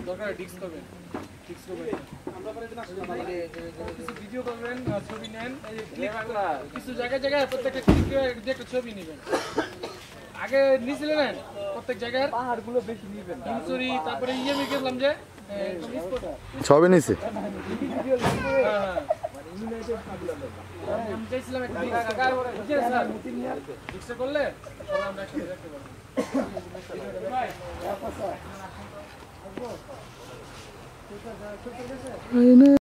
দরকার ডিস্ক করবেন ডিস্ক করবেন আমরা পরে দিন আসলে কিছু ভিডিও করবেন ছবি নেন এই যে ক্লিক কিছু জায়গায় জায়গায় প্রত্যেকটা ক্লিক করে একটা ছবি নেবেন আগে নিয়েছিলেন না প্রত্যেক জায়গার পাহাড়গুলো বেশি নেবেন ইনসুরি তারপরে ইএমই গেলাম যে ছবি নিছে আমি চাইছিলাম একটা ডিস্ক করলে আমরা একসাথে দেখতে পারবো